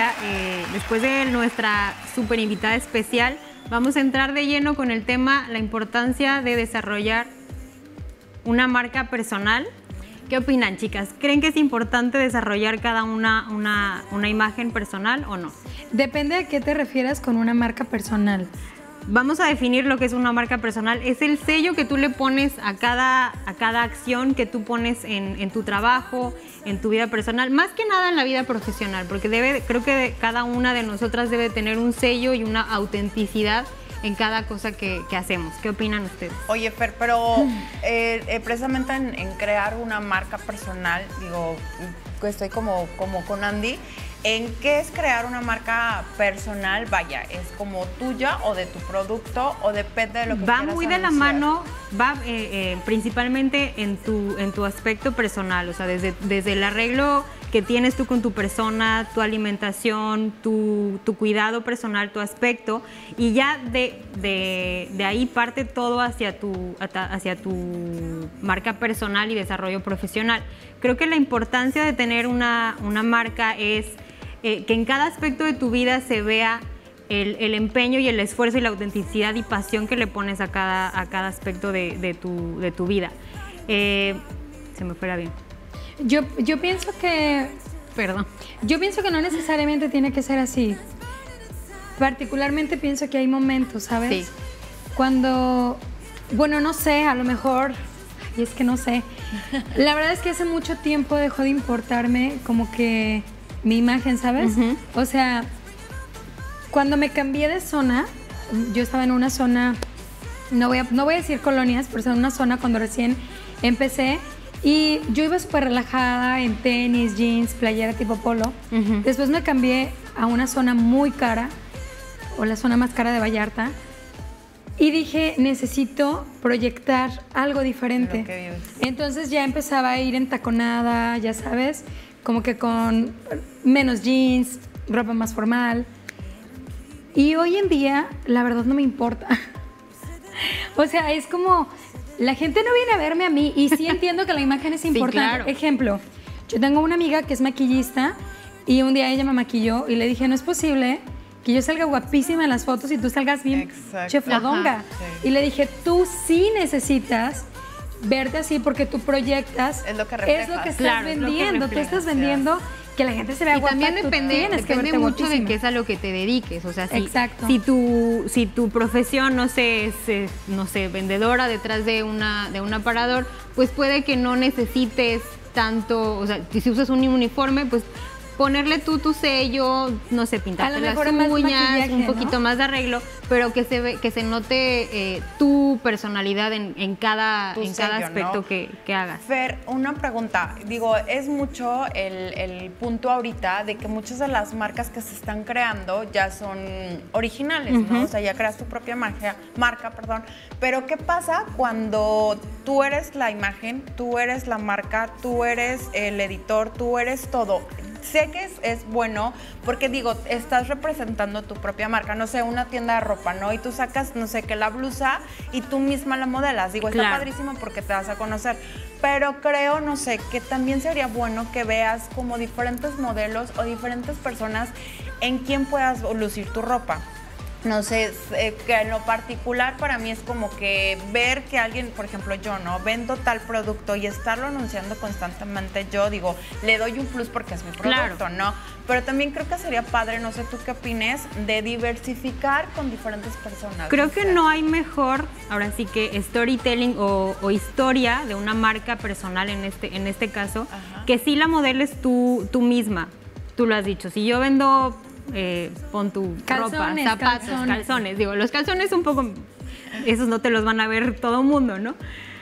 ahora, después de nuestra súper invitada especial, vamos a entrar de lleno con el tema, la importancia de desarrollar una marca personal. ¿Qué opinan, chicas? ¿Creen que es importante desarrollar cada una imagen personal o no? Depende a qué te refieras con una marca personal. Vamos a definir lo que es una marca personal. Es el sello que tú le pones a cada acción que tú pones en tu trabajo, en tu vida personal, más que nada en la vida profesional, porque creo que cada una de nosotras debe tener un sello y una autenticidad en cada cosa que hacemos. ¿Qué opinan ustedes? Oye, Fer, pero precisamente en crear una marca personal, digo, estoy como con Andy, ¿en qué es crear una marca personal? Vaya, ¿es como tuya o de tu producto o depende de lo que quieras Va muy de la mano, va principalmente en tu aspecto personal, o sea, desde el arreglo que tienes tú con tu persona, tu alimentación, tu cuidado personal, tu aspecto, y ya de ahí parte todo hacia tu marca personal y desarrollo profesional. Creo que la importancia de tener una marca es que en cada aspecto de tu vida se vea el empeño y el esfuerzo y la autenticidad y pasión que le pones a cada aspecto de tu vida. Se me fuera bien. Yo pienso que... Perdón. Yo pienso que no necesariamente tiene que ser así. Particularmente pienso que hay momentos, ¿sabes? Sí. Cuando... Bueno, no sé, a lo mejor... Y es que no sé. La verdad es que hace mucho tiempo dejó de importarme como que mi imagen, ¿sabes? Uh-huh. O sea, cuando me cambié de zona, yo estaba en una zona, no voy a decir colonias, pero en una zona cuando recién empecé, y yo iba súper relajada en tenis, jeans, playera tipo polo. Uh-huh. Después me cambié a una zona muy cara, o la zona más cara de Vallarta, y dije, necesito proyectar algo diferente. Entonces ya empezaba a ir entaconada, ya sabes, como que con menos jeans, ropa más formal. Y hoy en día, la verdad no me importa. O sea, es como, la gente no viene a verme a mí y sí entiendo que la imagen es importante. Sí, claro. Ejemplo, yo tengo una amiga que es maquillista y un día ella me maquilló y le dije, no es posible que yo salga guapísima en las fotos y tú salgas bien chefodonga. Sí. Y le dije, tú sí necesitas verte así porque tú proyectas. Es lo que reflejas. Es lo que estás vendiendo. Tú estás vendiendo que la gente se vea guapa. Y también depende mucho de qué es a lo que te dediques. O sea, si tu profesión, no sé, es vendedora detrás de un aparador, pues puede que no necesites tanto, o sea, si usas un uniforme, pues ponerle tú tu sello, no sé, pintarte las uñas, un poquito más de arreglo, pero que se note tu personalidad en cada aspecto, ¿no? que hagas. Fer, una pregunta. Digo, es mucho el punto ahorita de que muchas de las marcas que se están creando ya son originales, uh-huh, ¿no? O sea, ya creas tu propia marca, pero ¿qué pasa cuando tú eres la imagen, tú eres la marca, tú eres el editor, tú eres todo? Sé que es bueno porque, digo, estás representando tu propia marca, no sé, una tienda de ropa, ¿no? Y tú sacas, no sé, que la blusa y tú misma la modelas. Digo, está padrísimo porque te vas a conocer. Pero creo, no sé, que también sería bueno que veas como diferentes modelos o diferentes personas en quien puedas lucir tu ropa. No sé, que en lo particular para mí es como que ver que alguien, por ejemplo yo, ¿no? Vendo tal producto y estarlo anunciando constantemente, yo digo, le doy un plus porque es mi producto, claro, ¿no? Pero también creo que sería padre, no sé tú qué opines, de diversificar con diferentes personas. Creo que no hay mejor, ahora sí que storytelling o historia de una marca personal en este caso, ajá, que si la modeles tú misma. Tú lo has dicho, si yo vendo... pon tu calzones, ropa, zapatos, calzones. Digo, los calzones un poco, esos no te los van a ver todo el mundo, ¿no?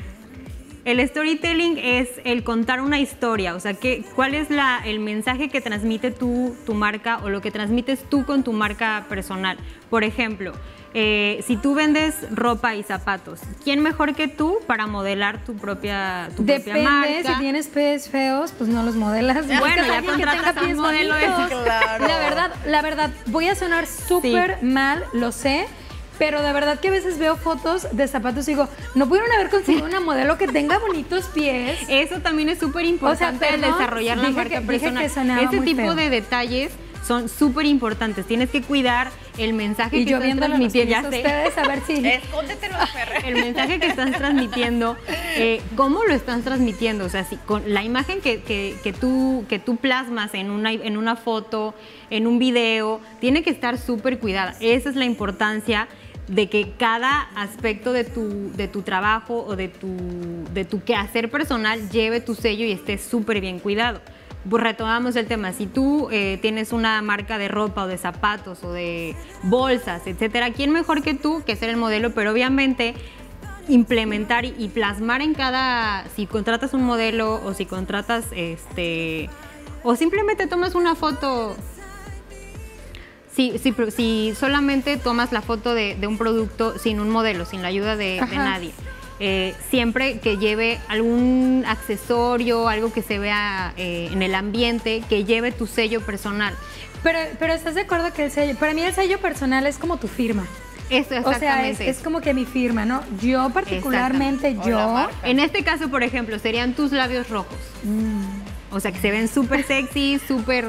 El storytelling es el contar una historia, o sea, ¿cuál es el mensaje que transmite tu marca o lo que transmites tú con tu marca personal? Por ejemplo, si tú vendes ropa y zapatos, ¿quién mejor que tú para modelar tu propia marca? Depende, si tienes pies feos, pues no los modelas. Bueno, ya contratas un modelo de eso. Claro. La verdad, voy a sonar súper mal, lo sé, pero de verdad que a veces veo fotos de zapatos y digo, no pudieron haber conseguido una modelo que tenga bonitos pies. Eso también es súper importante, o sea, desarrollar la marca personal. Ese tipo de detalles son súper importantes. Tienes que cuidar el mensaje que estás transmitiendo. Ya sé. Ustedes, a ver si... Escóndetelo, Ferre. El mensaje que estás transmitiendo, ¿cómo lo estás transmitiendo? O sea, si con la imagen que tú plasmas en una foto, en un video, tiene que estar súper cuidada. Esa es la importancia de que cada aspecto de tu trabajo o de tu quehacer personal lleve tu sello y esté súper bien cuidado. Pues retomamos el tema, si tú tienes una marca de ropa o de zapatos o de bolsas, etcétera, ¿quién mejor que tú que ser el modelo? Pero obviamente implementar y plasmar en si contratas un modelo o si contratas o simplemente tomas una foto. Si solamente tomas la foto de un producto sin un modelo, sin la ayuda de nadie, siempre que lleve algún accesorio, algo que se vea en el ambiente, que lleve tu sello personal. Pero ¿estás de acuerdo que para mí el sello personal es como tu firma? Eso, exactamente. O sea, es como que mi firma, ¿no? Yo particularmente, en este caso, por ejemplo, serían tus labios rojos. O sea, que se ven súper sexy,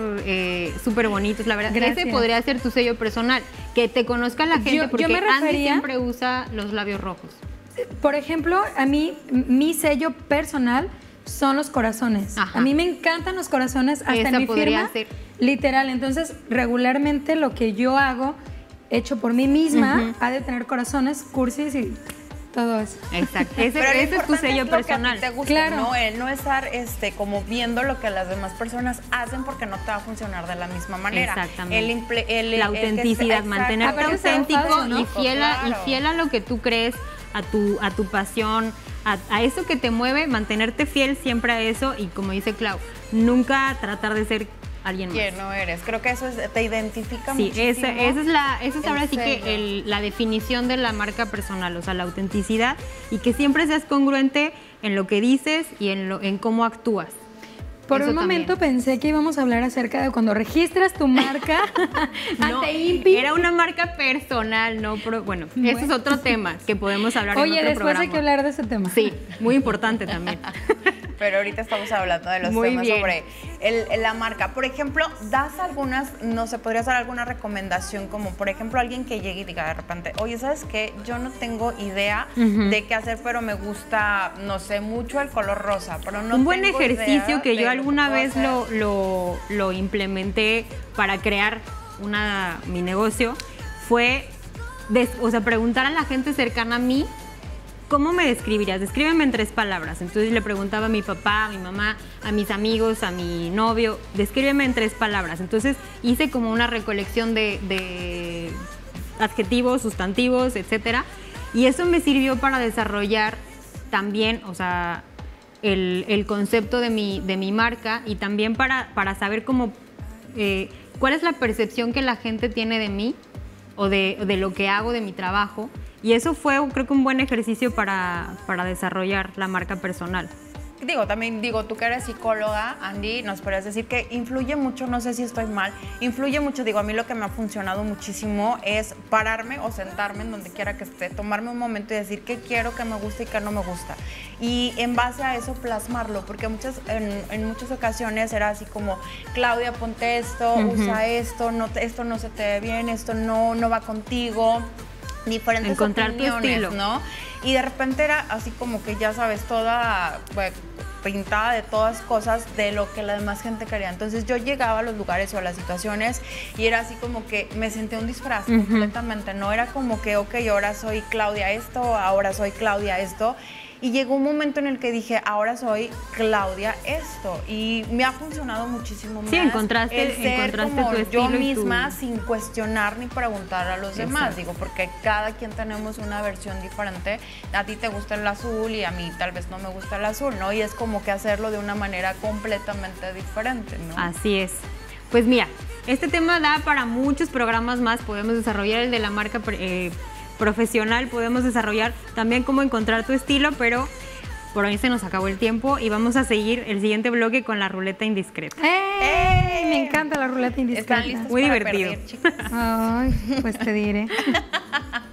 súper bonitos, la verdad. Gracias. Ese podría ser tu sello personal, que te conozca la gente, porque Andy siempre usa los labios rojos. Por ejemplo, a mí, mi sello personal son los corazones. Ajá. A mí me encantan los corazones, hasta en mi firma, literal. Entonces, regularmente lo que yo hago, hecho por mí misma, ha de tener corazones, cursis y... todo eso. Exacto. Ese es tu sello personal. Que a ti te gusta, claro. ¿No? El no estar como viendo lo que las demás personas hacen porque no te va a funcionar de la misma manera. Exactamente. La autenticidad, mantenerte auténtico, ¿no? y fiel a lo que tú crees, a tu pasión, a eso que te mueve, mantenerte fiel siempre a eso y como dice Clau, nunca tratar de ser alguien más. ¿Quién no eres? Creo que eso te identifica muchísimo. Sí, esa es ahora sí que la definición de la marca personal, o sea, la autenticidad y que siempre seas congruente en lo que dices y en cómo actúas. Por un momento pensé que íbamos a hablar acerca de cuando registras tu marca ante INPI. Era una marca personal, no, pero bueno, ese es otro tema que podemos hablar en otro programa. Oye, después hay que hablar de ese tema. Sí, muy importante también. Pero ahorita estamos hablando de los temas sobre la marca. Por ejemplo, das algunas, no sé, podrías dar alguna recomendación como, por ejemplo, alguien que llegue y diga de repente, oye, ¿sabes qué? Yo no tengo idea de qué hacer, pero me gusta, no sé, mucho el color rosa, pero no un buen ejercicio que yo alguna vez lo implementé para crear mi negocio fue, preguntar a la gente cercana a mí, ¿cómo me describirías? Descríbeme en 3 palabras. Entonces le preguntaba a mi papá, a mi mamá, a mis amigos, a mi novio, descríbeme en 3 palabras. Entonces hice como una recolección de adjetivos, sustantivos, etcétera. Y eso me sirvió para desarrollar también, o sea, el concepto de mi marca y también para saber cómo, cuál es la percepción que la gente tiene de mí o de lo que hago, de mi trabajo. Y eso fue, creo que un buen ejercicio para desarrollar la marca personal. También tú que eres psicóloga, Andy, nos podrías decir que influye mucho, no sé si estoy mal, influye mucho, a mí lo que me ha funcionado muchísimo es pararme o sentarme en donde quiera que esté, tomarme un momento y decir qué quiero, qué me gusta y qué no me gusta. Y en base a eso plasmarlo, porque en muchas ocasiones era así como, Claudia, ponte esto, usa esto, esto no se te ve bien, esto no va contigo. Diferentes encontrar tu estilo, ¿no? Y de repente era así como que ya sabes, toda pintada de todas cosas de lo que la demás gente quería. Entonces yo llegaba a los lugares o a las situaciones y era así como que me sentía un disfraz completamente. No era como que, ok, ahora soy Claudia esto, ahora soy Claudia esto. Y llegó un momento en el que dije, ahora soy Claudia esto. Y me ha funcionado muchísimo más. Sí, encontraste como tu estilo yo misma sin cuestionar ni preguntar a los demás. Porque cada quien tenemos una versión diferente. A ti te gusta el azul y a mí tal vez no me gusta el azul, ¿no? Y es como que hacerlo de una manera completamente diferente, ¿no? Así es. Pues mira, este tema da para muchos programas más. Podemos desarrollar el de la marca profesional, podemos desarrollar también cómo encontrar tu estilo, pero por hoy se nos acabó el tiempo y vamos a seguir el siguiente bloque con la ruleta indiscreta. ¡Ey! Me encanta la ruleta indiscreta. ¿Están listos muy para divertido. perder, chicos? Ay, pues te diré.